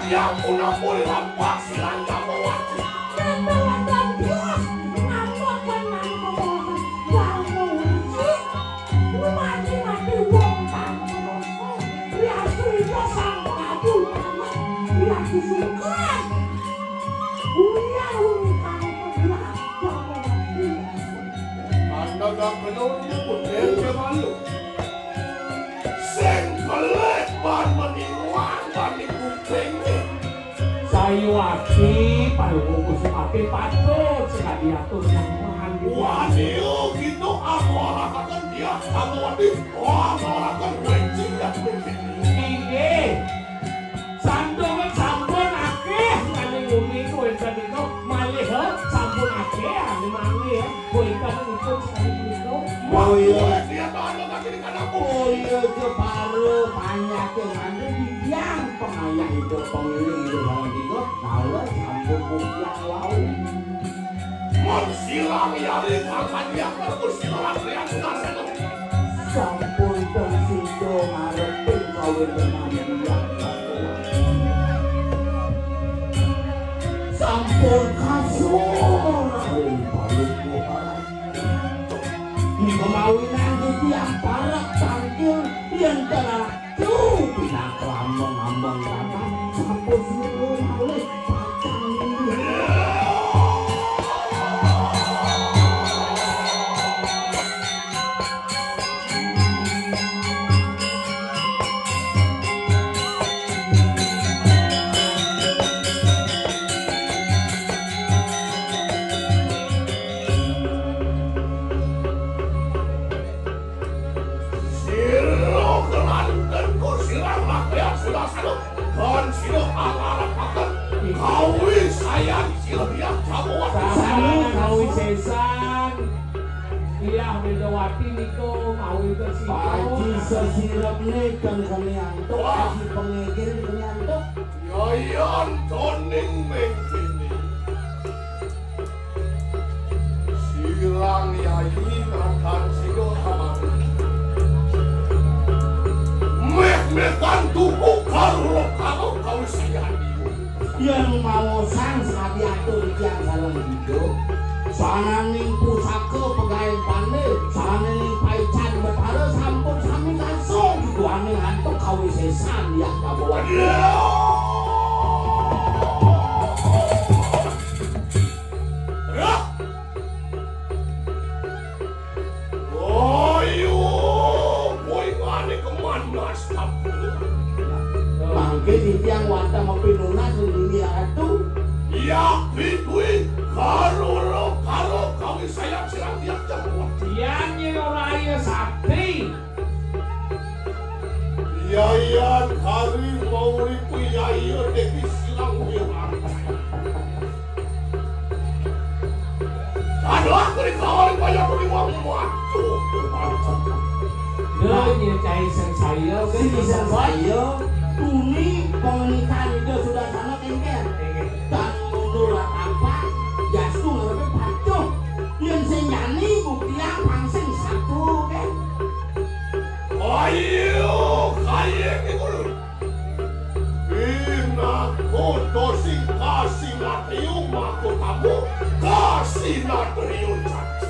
dia pun lampak silang Jambawati. Anda gak kenal putih ke malu. Seng pelek ban menimuan ban kuping. Sayu aki palu kukus aki patut sekali atur yang mahan. Waduh gitu aku arahkan dia Jambawati. Wah arahkan wencing dan begini. Ige sampun akeh kali ngumi kowe itu malih sampun akeh ane mangi kowe kan itu sekali itu. Oh iya dia tahu kaki di kananku. Oh iya itu baru banyak yang ada di yang pengayah itu pengiling itu dalam itu kalau sampun yang lau Monsilang yari makan dia bersilang yang nasi. sampun tersido ngarepin kawin dengan yang sampun kasur baru Tuhan di kemawinan di tiap parak tangkil yang telah pindah kelambang-ambang kata sampun suruh malih pacang ini Dan sila akan kawin saya di sila dia Jambawati. Sama kawin sesan. Iya Medawati niko kawin ke situ. Paji sesirap nih kan kenyantuk paji pengegir kenyantuk Yayan toning mengkini. Silang yayi akan sila aman. Mekan tubuh kalau kawin saya yang mau sang sabi atur yang salam hidup sana ning pusaka pegawai pandai sana ning paican betara sampun sami langsung duane hantuk kawin sesan ya Jambawati mangke di tiang wata mapinuna sendiri atu ya bitui karo kawin saya silang dia Jambawati. Yang nyiroraya sakti. Yayan hari mau ribu yayan deki silang wirang. Aduh aku dikawalin banyak di matu. Dia cai saya bisa saya tuni pernikahan itu sudah sangat engker dan mundur apa jastu ngarepe pacuh yang senyani buktian pangsing satu kan Ayo kaya itu. Bina koto sing kasih natrium aku tamu kasih natrium caci.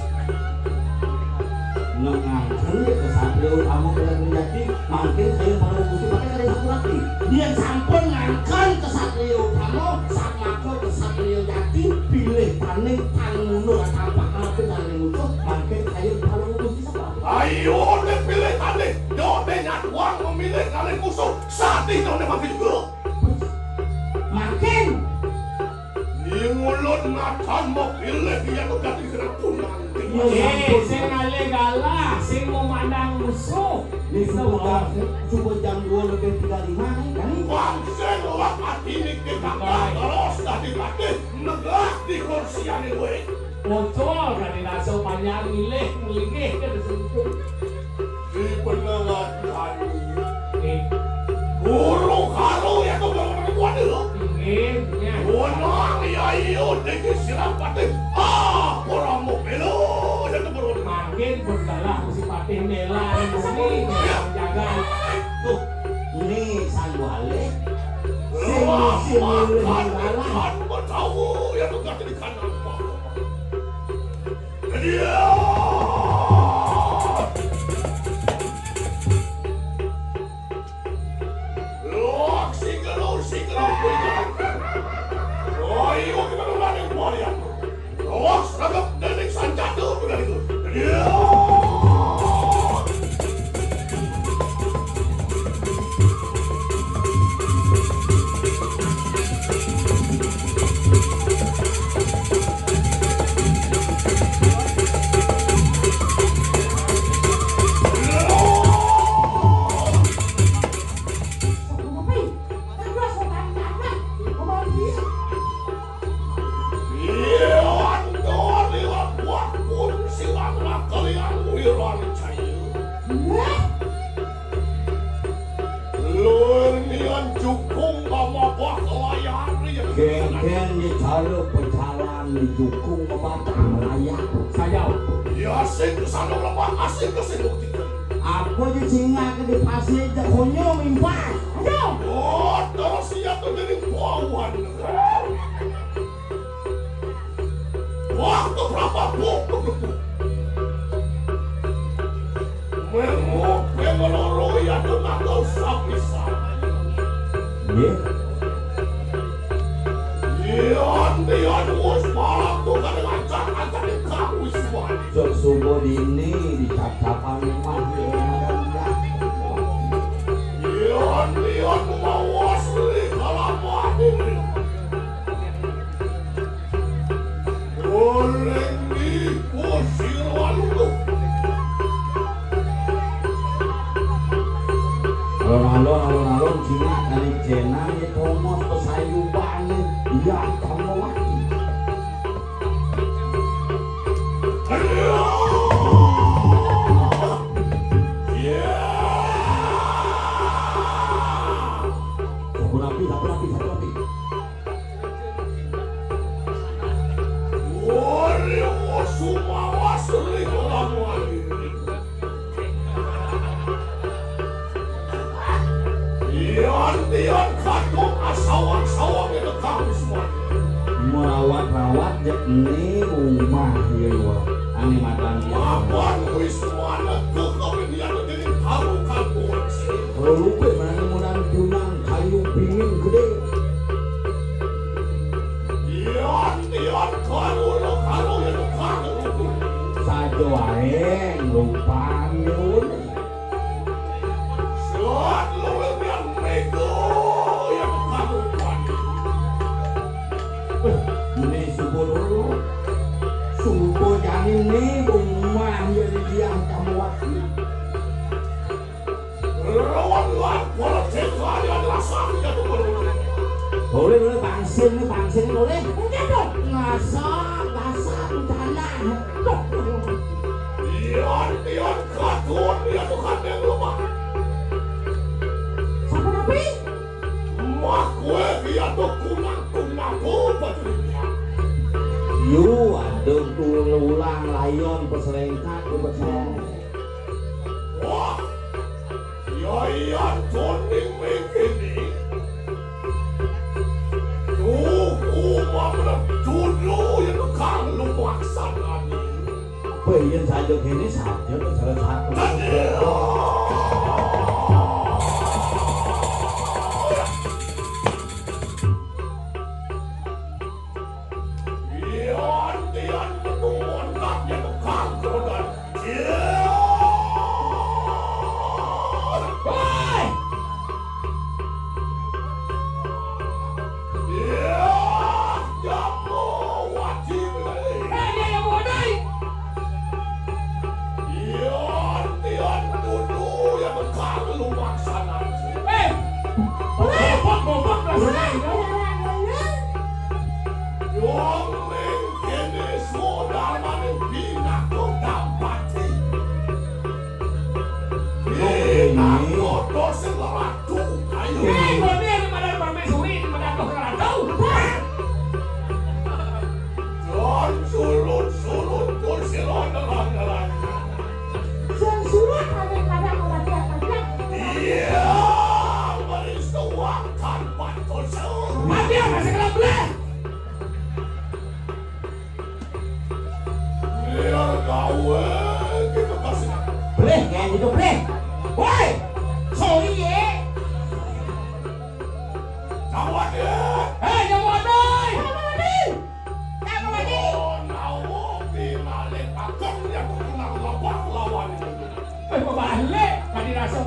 ngangkri kesatria kamu boleh menjadi mungkin saya pada gusti pakai kali satu lagi dia sampun ngangkan kesatria kamu sama ke kesatria jati pilih paning tangunur tampak apa paling musuh mungkin saya pada gusti siapa Ayo deh pilih tadi, dode nyat uang memilih kalian musuh saat itu deh makin juga. makin Di mulut makan mau pilih dia tuh ganti kena punang. sing ngale galah, sing memandang musuh. Coba jam 2 lebih 35 kan? Bangsen orang hati ini kita terus tadi latih negah di kursian ini. Bocor kan dirasa panjang milih milih ke situ. Di penengah hari. Guru karo ya tuh berapa buat dulu. Inginnya. Wonang ya iyo deki silang patih. Orang mau belo ya tuh berapa. Makin bergalah mesti patih nela ini jaga. Tuh, ini sanwale. Si makan ikan bertahu yang enggak jadi kanan pak. Dia loh singgah punya. Oh iya kita udah nih mulia. Loh seragam nenek sanjata udah itu. Dia Geng-geng di jalur pecalan di Jukung ke Batang Raya. Saya ya asing kesana lepas asing kesini tiga. Aku di singa ke di pasir jakonyo mimpas. Ayo. Oh terus siap tuh jadi bawaan. Waktu berapa buku? Memuk mengeloro ya tuh nakal sapisa. Dion wis malam tuh kan ngancak di kau semua. Sok subuh dini di cap-capan rumah Dion mau asli kalau ini. Boleh diusir walu. Alon-alon Cina dari Cina di Thomas pesayuban ya kamu lagi. Satu rapi. Waduh, semua asli kalau ini. Dion katung asawang itu kamu semua. Merawat ini rumah ya ani makan dia. Apaan wis mana kekopian jadi tahu kamu sih. Lupa mana mudan punang kayu pingin gede. Dion kalau yang kamu. Sajo aeng lupa nyun. Suat lu yang nego yang kamu buat. Ini subuh janin ini rumah yang dia kamu waktu. Lawan politik adalah sakit itu. Boleh bangsin boleh. Ngasak tanah. Dion katun ya Tuhan yang lemah. Siapa nabi? Mak gue dia tuh kunang bajunya. Yu ada ulang layon peselengkat ke besar. Wah, ya toning begini. Mana dulu yang kang lu maksanakan. Bayan saja kini saja tuh salah satu. Dion menunggu naknya tuh kang kerodan. Dion gawe gitu kasih. Boleh kayak gitu boleh. Woi, sorry ya. Jawab dia. Jawab doi. Oh, nawo binalik akan yang kenal lawan ini. Pembalik, tadi rasa.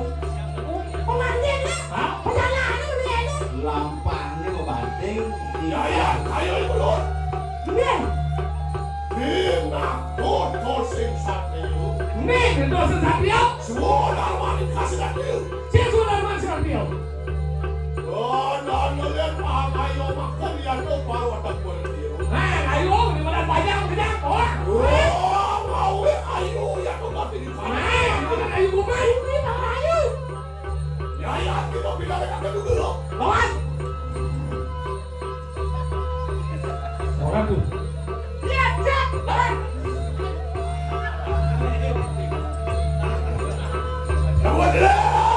Hah? Lampahnya mau banting. Ya, kayo itu lho. Bina kotor sing satrio. Nih, gendong sesatrio. Semua darmani kasih satrio. Siapa darman sesatrio? Oh, dan ngeliat paham ayo makan ya tuh baru ada kualitir. Ayo, di mana panjang kejang, oh. Oh, mau ayo ya tuh mati di sana. Ayo kumai, ayo. Ya, kita bilang kakak dulu. Lawan. Orang tuh. Lihat, cek, lawan. Jawab dia.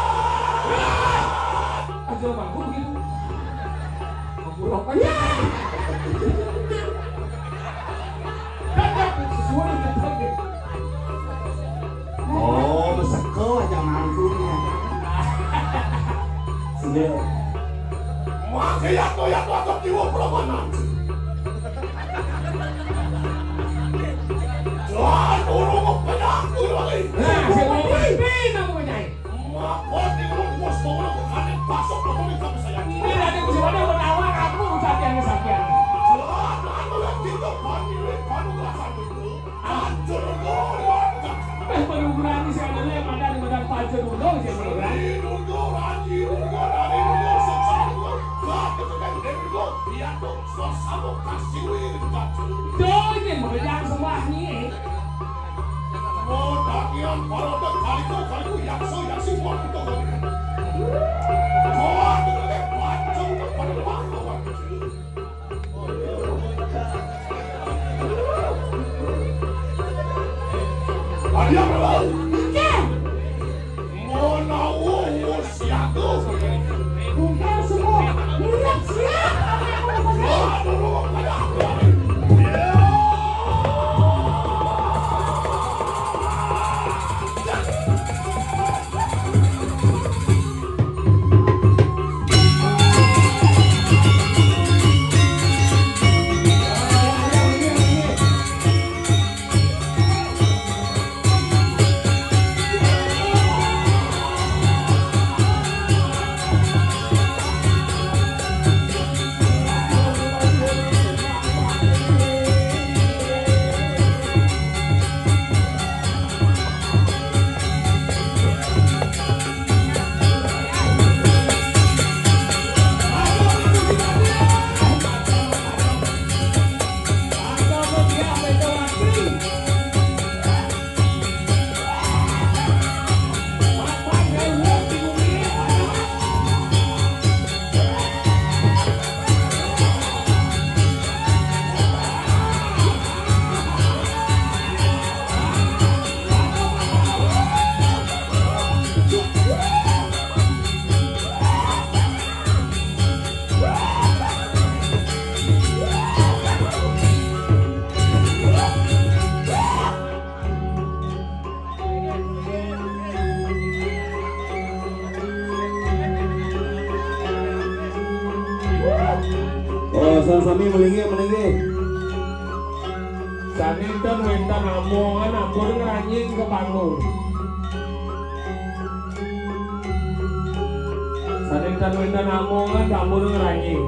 Aja bangku begitu. Aku rokoknya. Sesuai dengan target. Oh, beseko aja mantunya. Sudah. Makanya tuh ya tuh atau jiwa peramanan. Jangan urung kepedak dulu lagi. Nah, saya mau main aku menyai. Makot di urung bos mau urung kanin pasok petulis kami sayang. Ini nanti aku coba menawa kamu sakian. Jangan melihat kita panu gelasan dulu. Hancur dulu. Pengukuran saya dulu yang ada di badan pacar dulu saya pengukuran. Jangan mengejar semua nih. Dia berlalu. Mona siago. Bukan semua. Lihat siap. Sami melinggi. Sanitan wentan amongan ampun ngeranying ke panggung. Sanitan wentan amongan ampun ngeranying.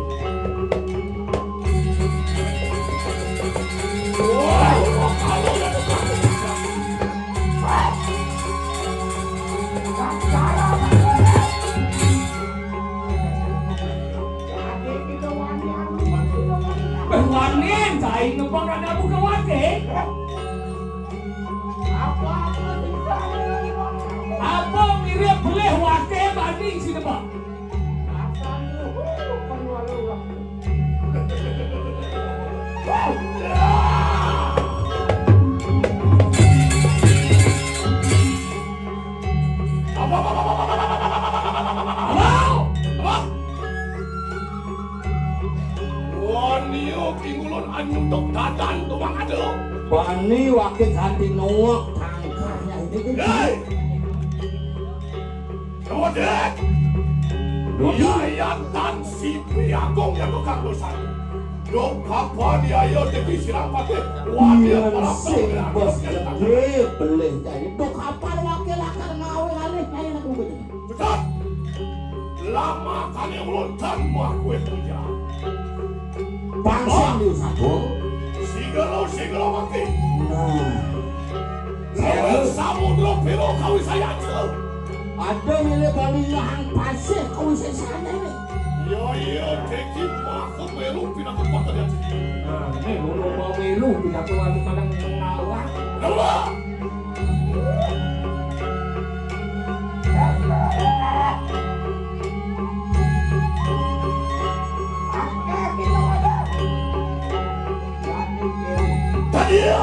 Wanin, saya numpang ada buka wate. Apa mirip boleh wate banding sini pak? Wanio Ayo kingulon anyutok dadan tumang ado. Bani wakil hati nuwak tangkarnya ini. Hei! Kemudian Yayatan si Priagong yang tukang dosan. Dok kapan ayo dewi silang pate wakil sing bos gede beleh jadi dok kapan wakil akan ngawe alih kaya nak rugi. Cepat! Lama kali melontar makwe puja. Bangsa di sabo. Sigelo makin. Nah, Level samudra biru kau saya cel. ada milik Bali lahan pasir kau sana ini. Yo teki makhluk melu pindah tempat kalian. Nah, ini mau melu tidak keluar padang menawar. Keluar! Tadi ya!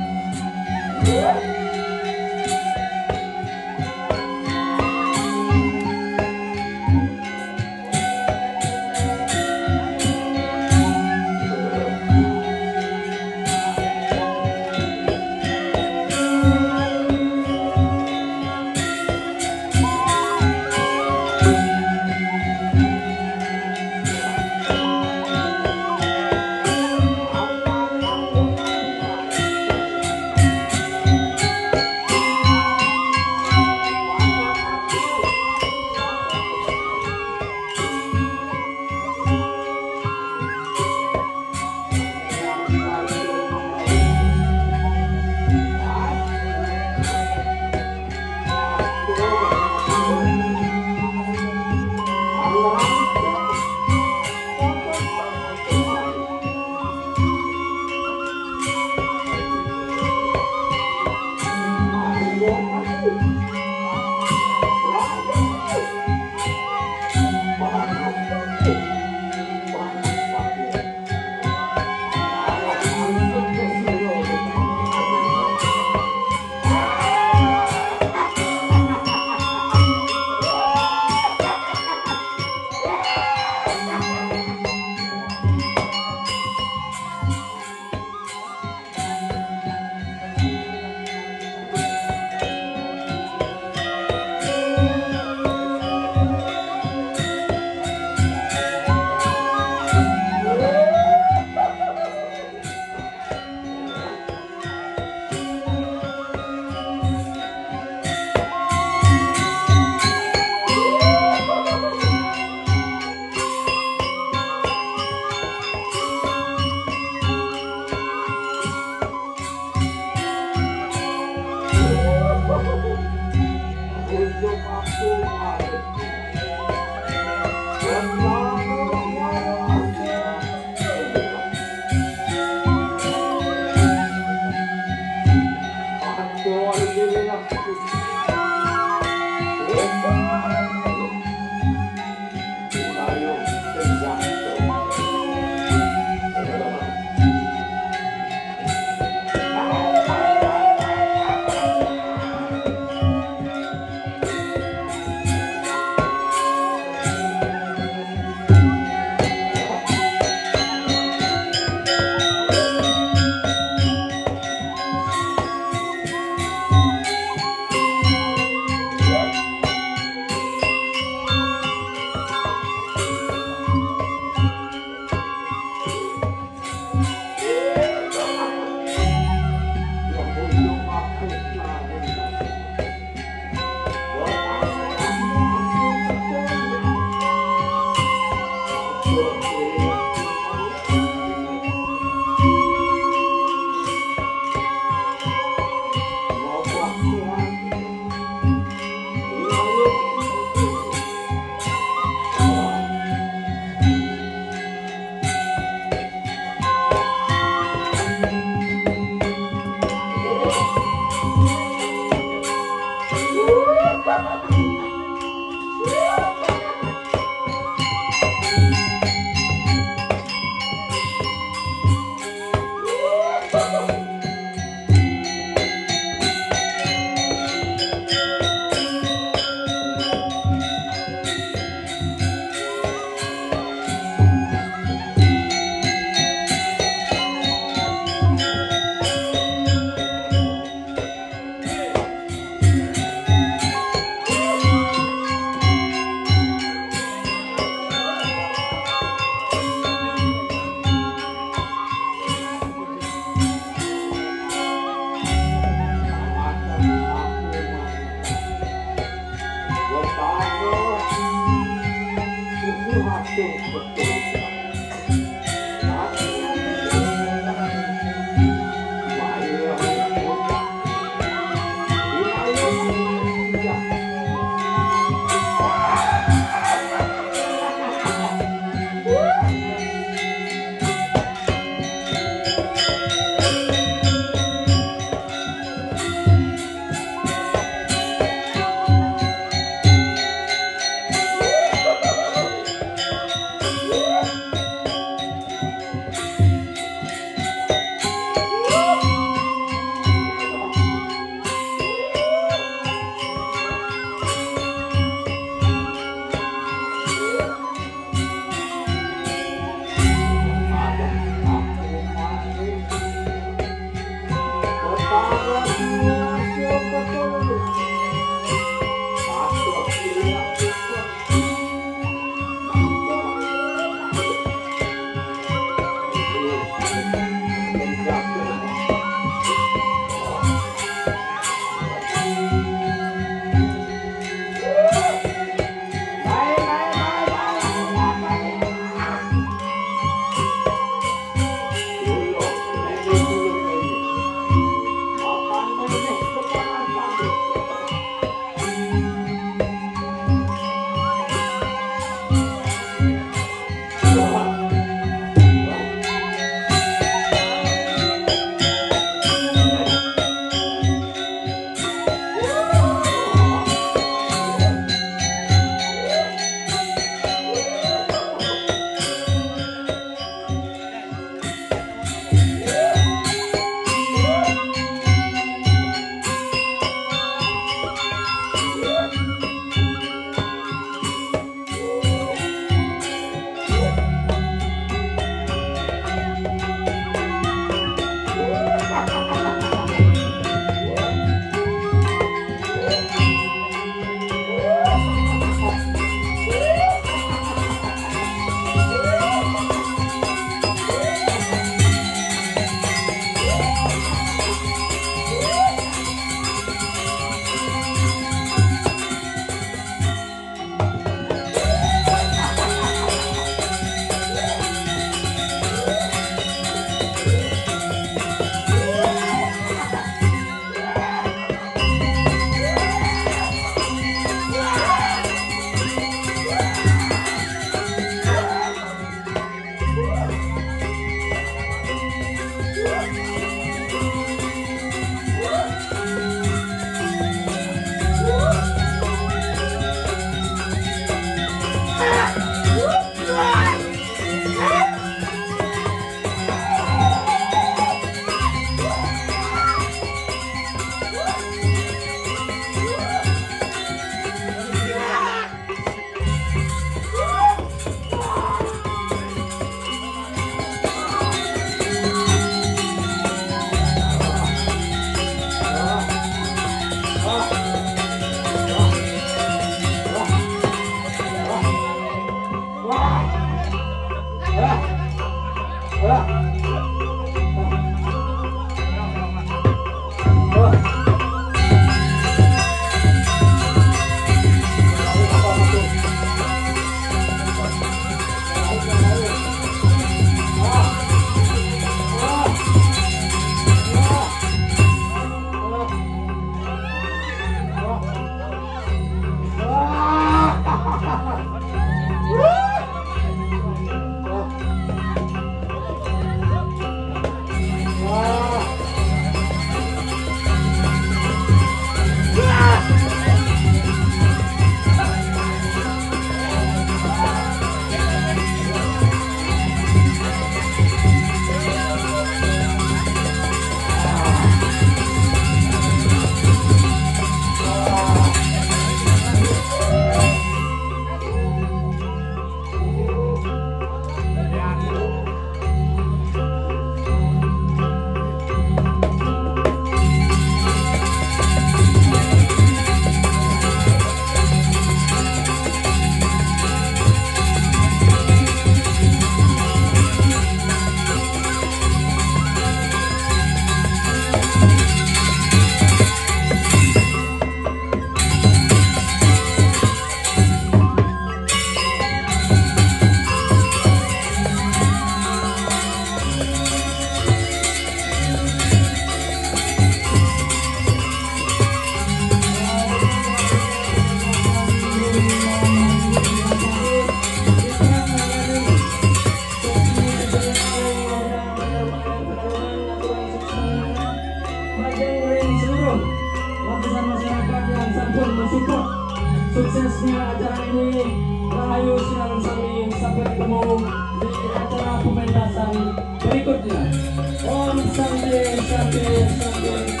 Suksesnya acara ini, Rahayu Sinar Saling. Sampai ketemu di acara pementasan berikutnya. Om Santi Santi Santi.